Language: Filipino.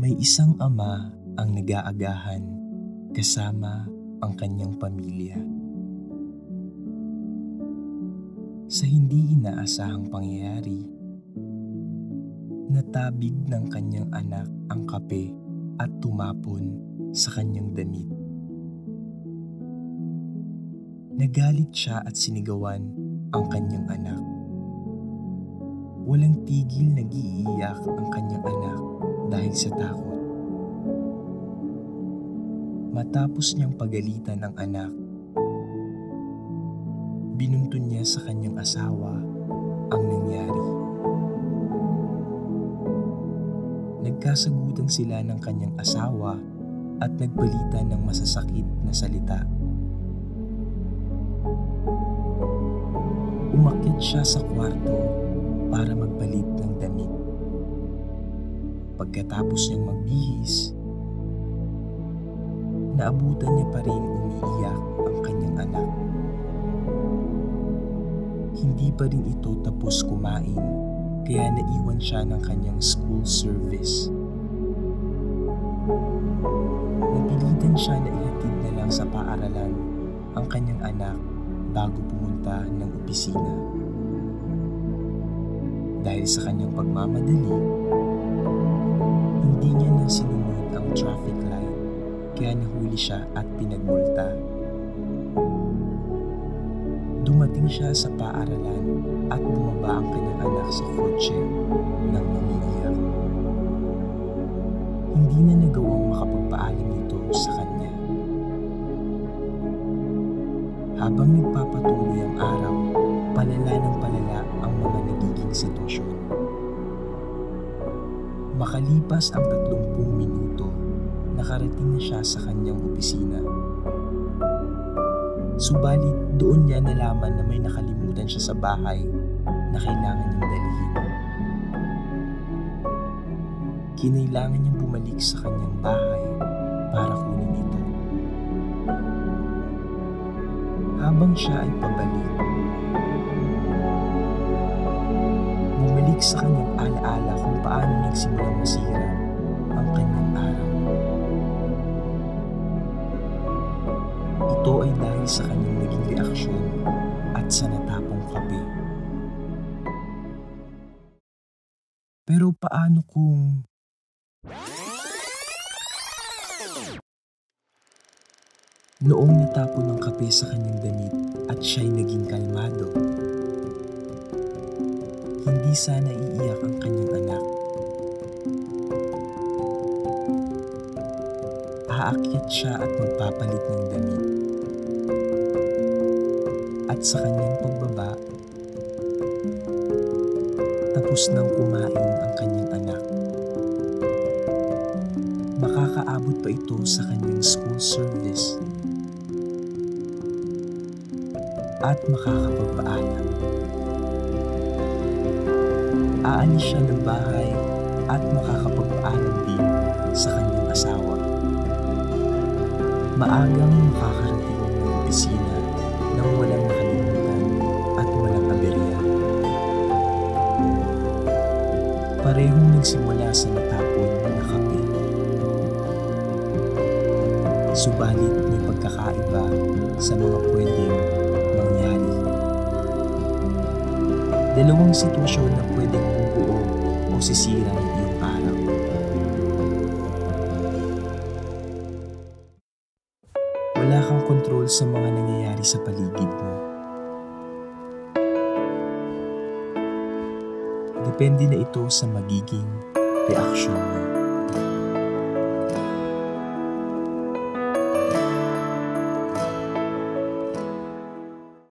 May isang ama ang nag-aagahan kasama ang kanyang pamilya. Sa hindi inaasahang pangyayari, natabig ng kanyang anak ang kape at tumapon sa kanyang damit. Nagalit siya at sinigawan ang kanyang anak. Walang tigil nag-iiyak ang kanyang anak dahil sa takot. Matapos niyang pagalitan ang anak, binuntun niya sa kanyang asawa ang nangyari. Nagkasagutan sila ng kanyang asawa at nagpalitan ng masasakit na salita. Umakyat siya sa kwarto para magpalit ng damit. Pagkatapos niyang magbihis, naabutan niya pa rin umiiyak ang kanyang anak. Hindi pa rin ito tapos kumain, kaya naiwan siya ng kanyang school service. Napilitan siya na ihatid na lang sa paaralan ang kanyang anak bago pumunta ng opisina. Dahil sa kanyang pagmamadali, hindi niya na sinunod ang traffic light, kaya nahuli siya at pinagmulta. Dumating siya sa paaralan at bumaba ang kanyang anak sa kotse nang umiiyak. Hindi na nagawang makapagpaalam nito sa kanya. Habang nagpapatuloy ang araw, palala ng palala ang mga nagiging sitwasyon. Makalipas ang 30 minuto, nakarating na siya sa kanyang opisina. Subalit doon niya nalaman na may nakalimutan siya sa bahay na kailangan niyang dalhin. Kinailangan niyang bumalik sa kanyang bahay para kunin ito. Habang siya ay pabalik, bumalik sa kanyang alaala kung paano nagsimulang masira ang kanyang araw. Ito ay dahil sa kanyang naging reaksyon at sa natapong kape. Pero paano kung noong natapon ng kape sa kanyang damit at siya'y naging kalmado, hindi sana iiyak ang kanyang anak. Aakyat siya at magpapalit ng damit. At sa kanyang pagbaba, tapos nang kumain ang kanyang anak. Makakaabot pa ito sa kanyang school service at makakapagpaalam. Aalis siya ng bahay at makakapagpaalam din sa kanyang asawa. Maagang makakarating ng opisina nang walang nakalimutan at walang aberya. Parehong nagsimula sa natapon na kape. Subalit may pagkakaiba sa mga pwedeng mangyari. Dalawang sitwasyon na pwedeng bubuo o sisira ng iyong araw. Wala kang kontrol sa mga nangyayari sa paligid mo. Depende na ito sa magiging reaksyon mo.